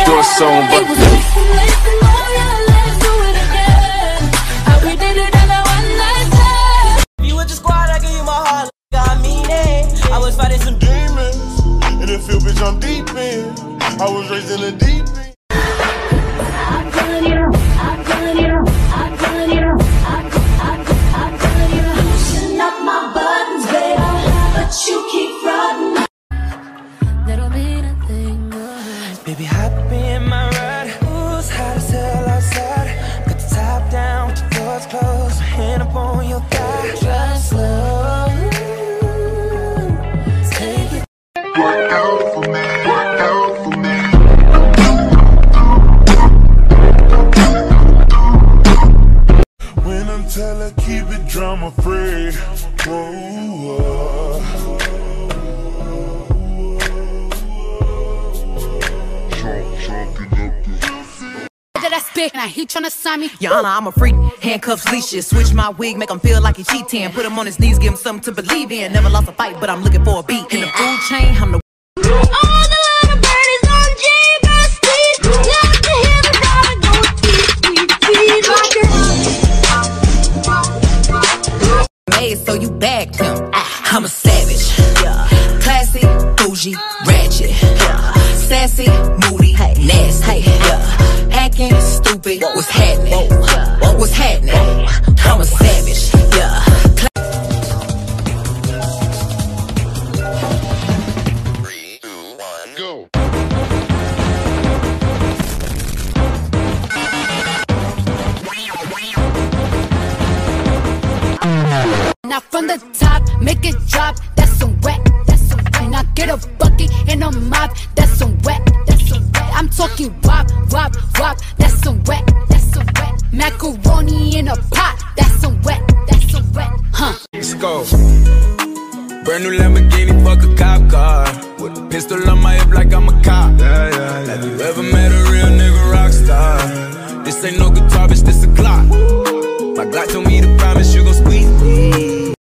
store soon, but if you with the squad, I give you my heart. I mean it. I was fighting some demons in the field, bitch, I'm deep in. I was raised in the deep end. I'm telling you, I'm telling you, I'm telling you, I'm telling you. Loosen up my buttons, baby, but you keep frontin'. That don't mean a thing, baby, hop in my ride. Who's hot as hell outside? Got the top down with the doors closed. My hand up on your thigh. Drive slow. Take it. Work out for me, work out for me. When I'm telling, keep it drama free. Whoa, that I spit, now he tryna sign me. Your Honor, I'm a freak. Handcuffs, leashes. Switch my wig, make him feel like he cheating. Put him on his knees, give him something to believe in. Never lost a fight, but I'm looking for a beat. In the food chain, I'm the all the little birdies on J-Bus Street. Love to hear the dollar go sweet, like a made, so you bagged him. I'm a savage. Classy, bougie, ratchet. Sassy, moody, nasty. Acting stupid, what's happening? What's happening? I'm a savage. go. Now from the top, make it drop. That's some wet. That's some wet. Now get a bucket and a mop. That's some wet. That's some wet. I'm talking wop, wop, wop. That's some wet. That's some wet. Macaroni in a pot. That's some wet. That's some wet. Huh? let's go. Brand new Lamborghini, fuck a cop car. With a pistol on my hip like I'm a cop. Have you ever met a real nigga ride?